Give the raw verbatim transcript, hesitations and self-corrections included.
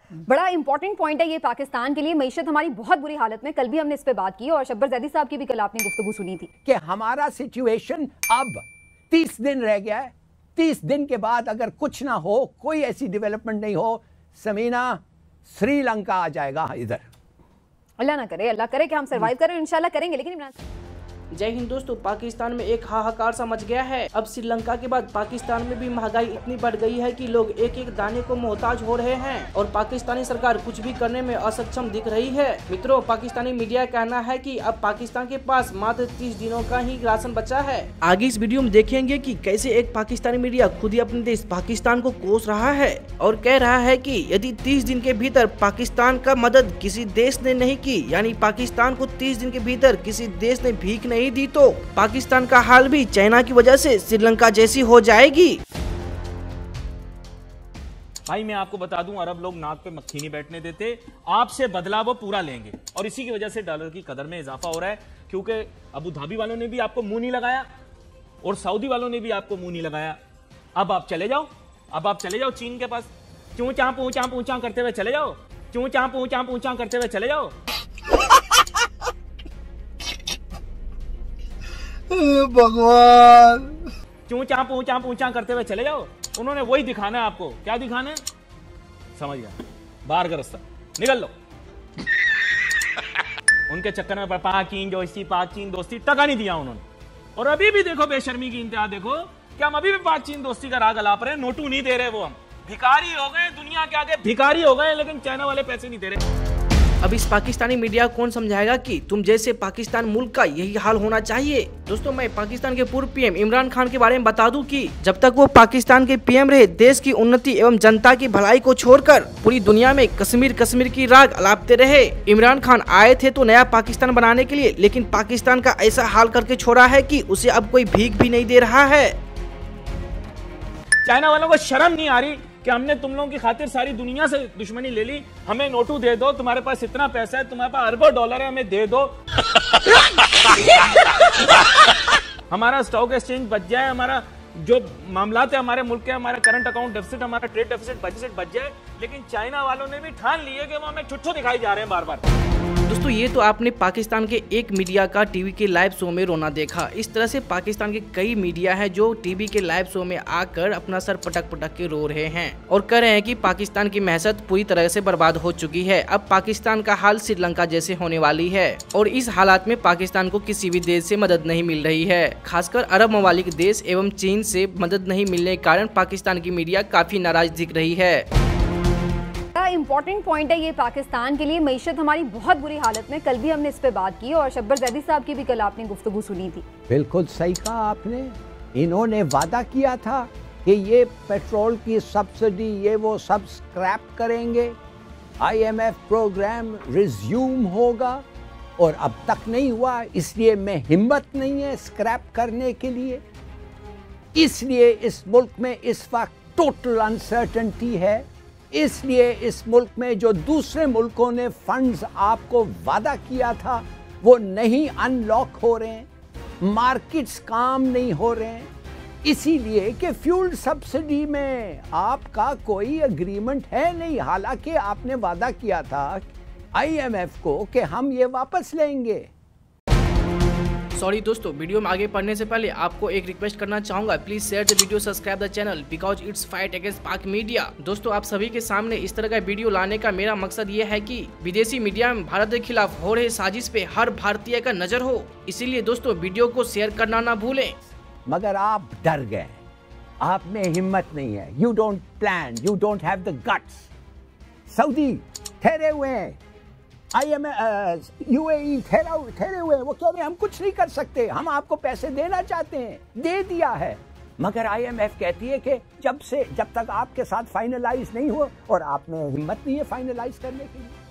बड़ा important point है ये पाकिस्तान के लिए। मईशत हमारी बहुत बुरी हालत में, कल भी हमने इस पे बात की और शब्बर जैदी साहब की भी कल आपने गुफ्तगू सुनी थी कि हमारा सिचुएशन अब तीस दिन रह गया है। तीस दिन के बाद अगर कुछ ना हो, कोई ऐसी डेवलपमेंट नहीं हो, समीना श्रीलंका आ जाएगा इधर। अल्लाह ना करे, अल्लाह करे कि हम सर्वाइव करें, इंशाल्लाह करेंगे। लेकिन इमरान जय हिंद दोस्तों, पाकिस्तान में एक हाहाकार सा मच गया है। अब श्रीलंका के बाद पाकिस्तान में भी महंगाई इतनी बढ़ गई है कि लोग एक एक दाने को मोहताज हो रहे हैं और पाकिस्तानी सरकार कुछ भी करने में असक्षम दिख रही है। मित्रों, पाकिस्तानी मीडिया का कहना है कि अब पाकिस्तान के पास मात्र तीस दिनों का ही राशन बचा है। आगे इस वीडियो में देखेंगे कि कैसे एक पाकिस्तानी मीडिया खुद ही अपने देश पाकिस्तान को कोस रहा है और कह रहा है कि यदि तीस दिन के भीतर पाकिस्तान का मदद किसी देश ने नहीं की, यानी पाकिस्तान को तीस दिन के भीतर किसी देश ने भीख नहीं दी, तो पाकिस्तान का हाल भी चाइना की वजह से श्रीलंका जैसी हो जाएगी। भाई मैं आपको बता दूं, अरब लोग नाक पे मक्खी नहीं बैठने देते, आपसे बदला वो पूरा लेंगे और इसी की वजह से डॉलर की कदर में इजाफा हो रहा है। क्योंकि अबू धाबी वालों ने भी आपको मुंह नहीं लगाया और सऊदी वालों ने भी आपको मुंह नहीं लगाया। अब आप चले जाओ, अब आप चले जाओ चीन के पास, चूं चां पूं चां पूं चां करते हुए चले जाओ, चूं चां पूं चां पूं चां करते हुए चले जाओ। भगवान, चूं चां पूं चां पूं चां करते हुए चले जाओ। उन्होंने वही दिखाना है आपको। क्या दिखाना है? समझ गया, बाहर का रास्ता निकल लो। उनके चक्कर में पाक चीन दोस्ती पाक चीन दोस्ती टका नहीं दिया उन्होंने। और अभी भी देखो बेशर्मी की इंतहा देखो कि हम अभी भी पाक चीन दोस्ती का राग अलाप रहे हैं। नोटू नहीं दे रहे, वो हम भिखारी हो गए, दुनिया के आगे भिखारी हो गए, लेकिन चाइना वाले पैसे नहीं दे रहे। अब इस पाकिस्तानी मीडिया कौन समझाएगा कि तुम जैसे पाकिस्तान मुल्क का यही हाल होना चाहिए। दोस्तों, मैं पाकिस्तान के पूर्व पीएम इमरान खान के बारे में बता दूं कि जब तक वो पाकिस्तान के पीएम रहे, देश की उन्नति एवं जनता की भलाई को छोड़कर पूरी दुनिया में कश्मीर कश्मीर की राग अलापते रहे। इमरान खान आए थे तो नया पाकिस्तान बनाने के लिए, लेकिन पाकिस्तान का ऐसा हाल करके छोड़ा है कि उसे अब कोई भीख भी नहीं दे रहा है। चाइना वालों को शर्म नहीं आ रही कि हमने तुम लोगों की खातिर सारी दुनिया से दुश्मनी ले ली। हमें नोटू दे दो, तुम्हारे पास इतना पैसा है, तुम्हारे पास अरबों डॉलर है, हमें दे दो। हमारा स्टॉक एक्सचेंज बच जाए, हमारा जो मामलात है हमारे मुल्क के, हमारा करंट अकाउंट डेफिसिट, हमारा ट्रेड डेफिसिट बजट बच जाए। लेकिन चाइना वालों ने भी ठान ली है कि वो हमें छुट्टू दिखाई जा रहे हैं बार बार। दोस्तों, ये तो आपने पाकिस्तान के एक मीडिया का टीवी के लाइव शो में रोना देखा। इस तरह से पाकिस्तान के कई मीडिया हैं जो टीवी के लाइव शो में आकर अपना सर पटक पटक के रो रहे हैं और कह रहे हैं कि पाकिस्तान की महसत पूरी तरह से बर्बाद हो चुकी है। अब पाकिस्तान का हाल श्रीलंका जैसे होने वाली है और इस हालात में पाकिस्तान को किसी भी देश से मदद नहीं मिल रही है। खासकर अरब ममालिक देश एवं चीन से मदद नहीं मिलने के कारण पाकिस्तान की मीडिया काफी नाराज दिख रही है। इंपॉर्टेंट पॉइंट है ये पाकिस्तान के लिए। मईशत हमारी बहुत बुरी हालत में, कल भी हमने इस पे बात की और शब्बर जैदी साहब की भी कल आपने गुफ्तगू सुनी थी। बिल्कुल सही कहा आपने। इन्होंने वादा किया था कि ये पेट्रोल की सब्सिडी ये वो सब स्क्रैप करेंगे, आईएमएफ प्रोग्राम रिज्यूम होगा, और अब तक नहीं हुआ। इसलिए में हिम्मत नहीं है स्क्रैप करने के लिए। इसलिए इस मुल्क में इस वक्त टोटल अनसर्टेनिटी है। इसलिए इस मुल्क में जो दूसरे मुल्कों ने फंड्स आपको वादा किया था वो नहीं अनलॉक हो रहे हैं, मार्केट्स काम नहीं हो रहे हैं। इसीलिए कि फ्यूल सब्सिडी में आपका कोई एग्रीमेंट है नहीं, हालांकि आपने वादा किया था आईएमएफ को कि हम ये वापस लेंगे। सॉरी दोस्तों, वीडियो में आगे पढ़ने से पहले आपको एक रिक्वेस्ट करना चाहूंगा, please share the video, subscribe the channel because it's fight against Pak media. दोस्तों, आप सभी के सामने इस तरह का वीडियो लाने का मेरा मकसद ये है कि विदेशी मीडिया में भारत के खिलाफ हो रहे साजिश पे हर भारतीय का नजर हो। इसीलिए दोस्तों, वीडियो को शेयर करना ना भूलें। मगर आप डर गए, आप में हिम्मत नहीं है। You don't plan, you don't have the guts. Saudi ठहरे हुए हैं, आई एम यूएई ठहरे हुए हैं, वो कह रहे हैं हम कुछ नहीं कर सकते, हम आपको पैसे देना चाहते हैं, दे दिया है। मगर आईएमएफ कहती है कि जब से जब तक आपके साथ फाइनलाइज नहीं हुआ, और आप में हिम्मत नहीं है फाइनलाइज करने के लिए।